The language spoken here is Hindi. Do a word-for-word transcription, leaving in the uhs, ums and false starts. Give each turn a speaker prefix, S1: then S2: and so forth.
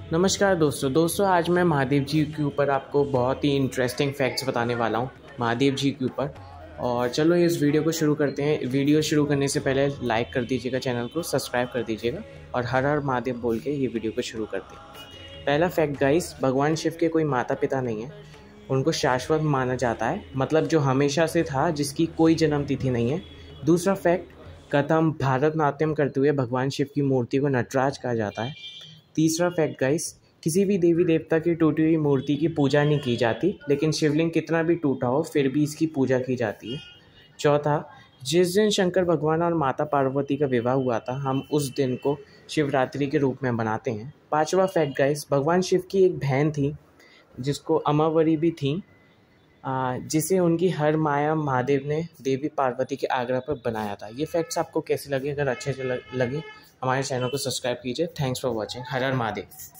S1: नमस्कार दोस्तों दोस्तों आज मैं महादेव जी के ऊपर आपको बहुत ही इंटरेस्टिंग फैक्ट्स बताने वाला हूँ महादेव जी के ऊपर। और चलो इस वीडियो को शुरू करते हैं। वीडियो शुरू करने से पहले लाइक कर दीजिएगा, चैनल को सब्सक्राइब कर दीजिएगा और हर हर महादेव बोल के ये वीडियो को शुरू करते हैं। पहला फैक्ट गाइस, भगवान शिव के कोई माता पिता नहीं है, उनको शाश्वत माना जाता है, मतलब जो हमेशा से था, जिसकी कोई जन्म तिथि नहीं है। दूसरा फैक्ट, कथम भारतनाट्यम करते हुए भगवान शिव की मूर्ति को नटराज कहा जाता है। तीसरा फैक्ट गाइस, किसी भी देवी देवता की टूटी हुई मूर्ति की पूजा नहीं की जाती, लेकिन शिवलिंग कितना भी टूटा हो फिर भी इसकी पूजा की जाती है। चौथा, जिस दिन शंकर भगवान और माता पार्वती का विवाह हुआ था, हम उस दिन को शिवरात्रि के रूप में मनाते हैं। पांचवा फैक्ट गाइस, भगवान शिव की एक बहन थी जिसको अमावरी भी थी, आ, जिसे उनकी हर माया महादेव ने देवी पार्वती के आग्रह पर बनाया था। ये फैक्ट्स आपको कैसे लगे? अगर अच्छे से लगे हमारे चैनल को सब्सक्राइब कीजिए। Thanks for watching. हर हर महादेव।